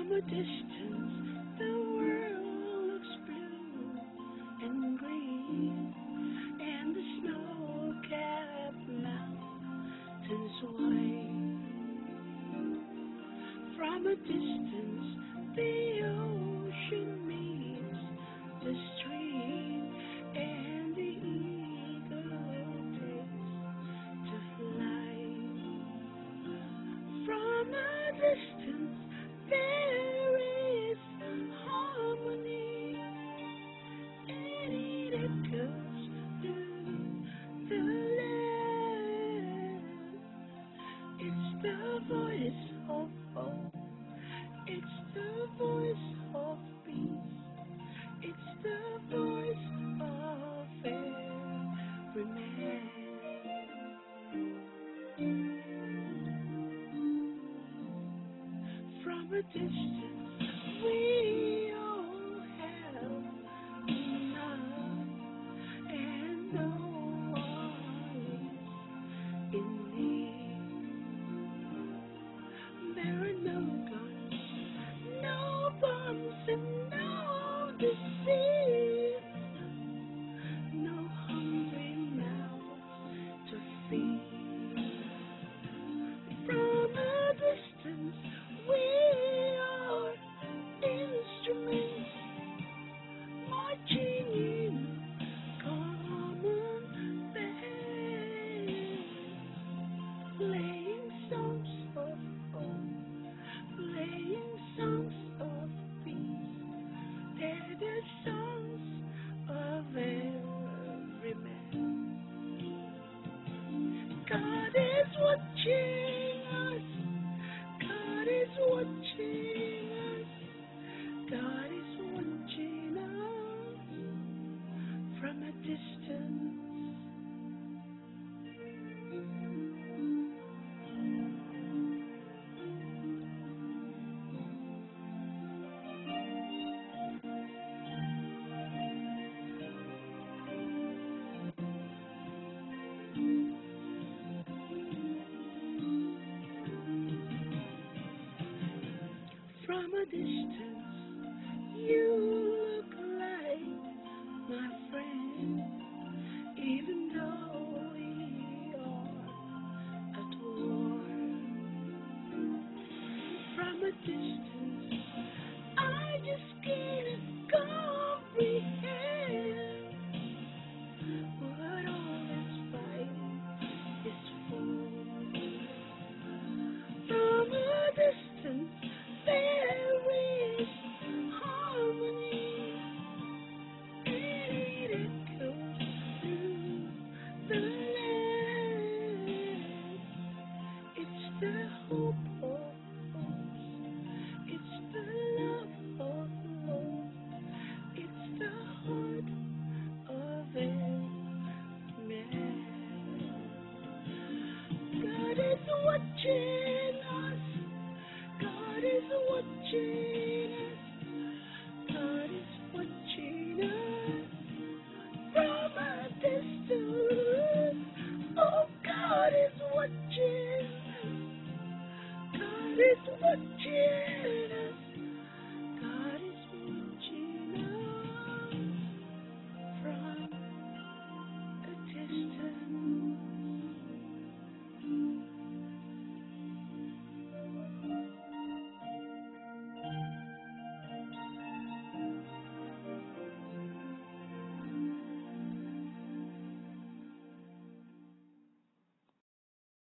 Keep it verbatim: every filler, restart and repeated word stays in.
From a distance, the world looks blue and green, and the snow-capped mountains white. From a distance, the ocean meets the stream, and the eagle takes to fly. From a distance, there is harmony, and it echoes through the land. It's the voice of hope, it's the voice of peace, it's the voice of every man. From a distance, we all have enough, and no one is in need. There are no guns, no bombs, and no disease, no hungry mouths to feed. From a distance, we are instruments marching in common band, playing songs of hope, playing songs of peace. They're the songs of every man. God is watching us. God is watching us. God is watching us from a distance. From a distance, you look like my friend, even though we are at war. From a distance, I just can't comprehend what all this fighting is for. From a distance, there is harmony, and it echoes through the land. It's the hope of hopes, it's the love of love, it's the heart of every man. God is watching us. God is watching us. God is watching us from a distance. Oh, God is watching us. God is watching us